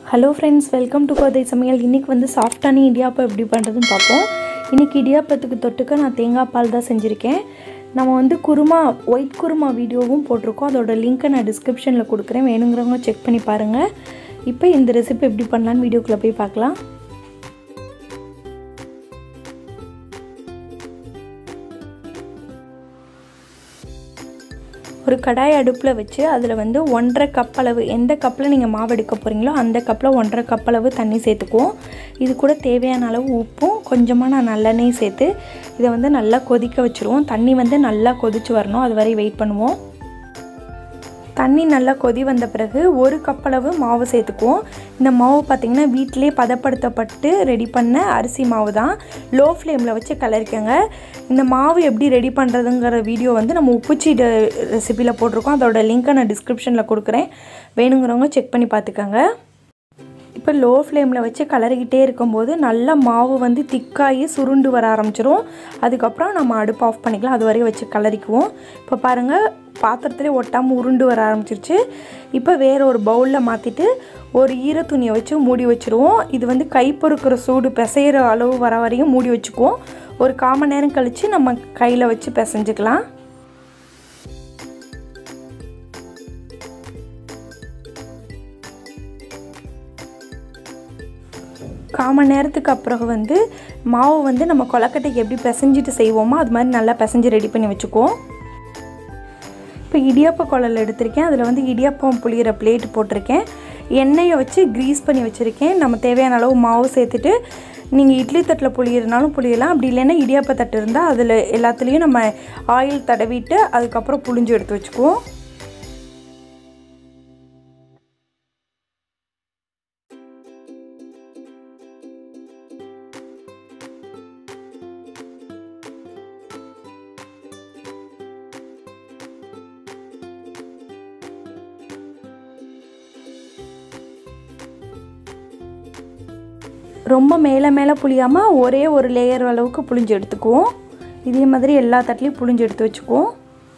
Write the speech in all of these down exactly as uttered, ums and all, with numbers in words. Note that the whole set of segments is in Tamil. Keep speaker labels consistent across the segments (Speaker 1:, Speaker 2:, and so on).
Speaker 1: Hello friends, welcome to Kodai Samayal. இன்னைக்கு வந்து சாஃப்ட்டான இடியாப்பம் எப்படி பண்றதுன்னு பாப்போம். இன்னைக்கு இடியாப்பத்துக்கு தொட்டுக்க நான் தேங்காய் பால் தான் செஞ்சிருக்கேன். நம்ம வந்து குருமா ஒயிட் குருமா வீடியோவும் போட்டுருக்கோம். அதோட லிங்க் நான் டிஸ்கிரிப்ஷன்ல கொடுக்கிறேன். வேணும்ங்கறவங்க செக் பண்ணி பாருங்க. இப்போ இந்த ரெசிபி எப்படி பண்ணலாம்னு வீடியோக்குள்ள போய் பார்க்கலாம். ஒரு கடாய் அடுப்புல வச்சு அதுல வந்து ஒன்றரை கப் அளவு எந்த கப்ல நீங்க மாவு எடுக்க போறீங்களோ அந்த கப்ல ஒன்றரை கப் அளவு தண்ணி சேர்த்துக்குவோம். இது கூட தேவையான அளவு உப்பும் கொஞ்சமா நான் நல்லெண்ணெய் சேர்த்து இத வந்து நல்லா கொதிக்க வச்சிருவோம். தண்ணி வந்து நல்லா கொதிச்சு வரணும். அதுவரை வெயிட் பண்ணுவோம். தண்ணி நல்லா கொதி வந்த பிறகு ஒரு கப் அளவு மாவு சேர்த்துக்குவோம். இந்த மாவு பாத்தீங்கன்னா வீட்லயே பதப்படுத்தப்பட்டு ரெடி பண்ண அரிசி மாவு தான். லோ ஃப்ளேம்ல வச்சு கலரிக்கங்க. இந்த மாவு எப்படி ரெடி பண்றதுங்கற வீடியோ வந்து நம்ம உப்புச்சீடு ரெசிபில போட்டுருக்கோம். அதோட லிங்க் நான் டிஸ்கிரிப்ஷன்ல கொடுக்கிறேன். வேணும்ங்கறவங்க செக் பண்ணி பாத்துக்கங்க. இப்போ லோ ஃப்ளேம்ல வச்சு கலரிக்கிட்டே இருக்கும்போது நல்ல மாவு வந்து திக்காயி சுருண்டு வர ஆரம்பிச்சிரும். அதுக்கு அப்புறம் நம்ம அடுப்பு ஆஃப் பண்ணிக்கலாம். அதுவரை வச்சு கலரிக்குவோம். இப்போ பாருங்க பாத்திரத்திலே ஒட்டாம உருண்டு வர ஆரம்பிச்சிருச்சு. இப்போ வேற ஒரு பவுல்ல மாத்திட்டு ஒரு ஈர துணியை வச்சு மூடி வச்சிருவோம். இது வந்து கை பொறுக்குற சூடு பிசைற அளவு வர வரையும் மூடி வச்சுக்குவோம். ஒரு கால் மணி நேரம் கழிச்சு நம்ம கையில வச்சு பிசைஞ்சுக்கலாம். கால் மணி நேரத்துக்கு அப்புறம் வந்து மாவு வந்து நம்ம கொலக்கட்டைக்கு எப்படி பிசைஞ்சிட்டு செய்வோமோ அது மாதிரி நல்லா பிசைஞ்சு ரெடி பண்ணி வச்சுக்குவோம். இப்போ இடியாப்ப குழல் எடுத்திருக்கேன். அதில் வந்து இடியாப்பம் புளிகிற பிளேட் போட்டிருக்கேன். எண்ணெயை வச்சு க்ரீஸ் பண்ணி வச்சுருக்கேன். நம்ம தேவையான அளவு மாவு சேர்த்துட்டு நீங்கள் இட்லி தட்டில் புளிகிறனாலும் புளியலாம். அப்படி இல்லைன்னா இடியாப்ப தட்டு இருந்தால் அதில் எல்லாத்துலேயும் நம்ம ஆயில் தடவிட்டு அதுக்கப்புறம் புளிஞ்சு எடுத்து வச்சுக்குவோம். ரொம்ப மேலே மேலே புளியாமல் ஒரே ஒரு லேயர் அளவுக்கு புளிஞ்சு எடுத்துக்குவோம். இதே மாதிரி எல்லா தட்டிலையும் புளிஞ்சு எடுத்து வச்சுக்குவோம்.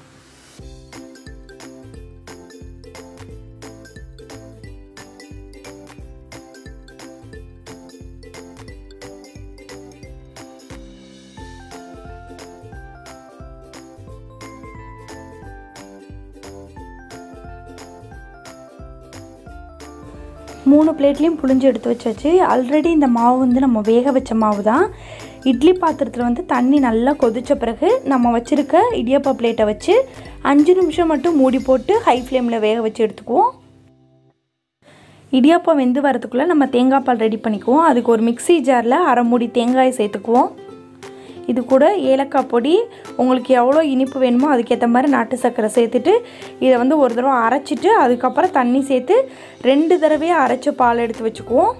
Speaker 1: மூணு பிளேட்லேயும் புளிஞ்சு எடுத்து வச்சாச்சு. ஆல்ரெடி இந்த மாவு வந்து நம்ம வேக வச்ச மாவு தான். இட்லி பாத்திரத்தில் வந்து தண்ணி நல்லா கொதித்த பிறகு நம்ம வச்சுருக்க இடியாப்பா பிளேட்டை வச்சு அஞ்சு நிமிஷம் மட்டும் மூடி போட்டு ஹை ஃப்ளேமில் வேக வச்சு எடுத்துக்குவோம். இடியாப்பம் வெந்து வரதுக்குள்ளே நம்ம தேங்காய் பால் ரெடி பண்ணிக்குவோம். அதுக்கு ஒரு மிக்சி ஜாரில் அரை மூடி தேங்காய் சேர்த்துக்குவோம். இது கூட ஏலக்காய் பொடி உங்களுக்கு எவ்வளோ இனிப்பு வேணுமோ அதுக்கேற்ற மாதிரி நாட்டு சர்க்கரை சேர்த்துட்டு இதை வந்து ஒரு தடவை அரைச்சிட்டு அதுக்கப்புறம் தண்ணி சேர்த்து ரெண்டு தடவையாக அரைச்சி பால் எடுத்து வச்சுக்குவோம்.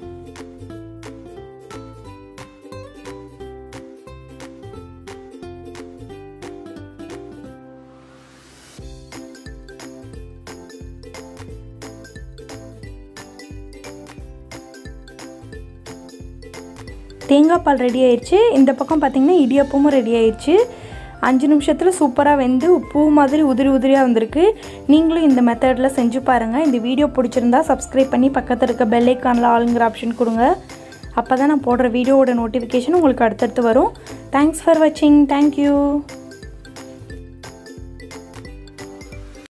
Speaker 1: தேங்காய் பால் ரெடி ஆயிடுச்சு. இந்த பக்கம் பார்த்திங்கன்னா இடியாப்பமும் ரெடி ஆயிடுச்சு. அஞ்சு நிமிஷத்தில் சூப்பராக வெந்து பூ மாதிரி உதிரி உதிரியாக வந்திருக்கு. நீங்களும் இந்த மெத்தடில் செஞ்சு பாருங்கள். இந்த வீடியோ பிடிச்சிருந்தா சப்ஸ்கிரைப் பண்ணி பக்கத்தில் இருக்க பெல் ஐக்கானில் ஆளுங்கிற ஆப்ஷன் கொடுங்க. அப்போ தான் நான் போடுற வீடியோவோட நோட்டிஃபிகேஷன் உங்களுக்கு அடுத்தடுத்து வரும். தேங்க்ஸ் ஃபார் வாட்சிங். தேங்க்யூ.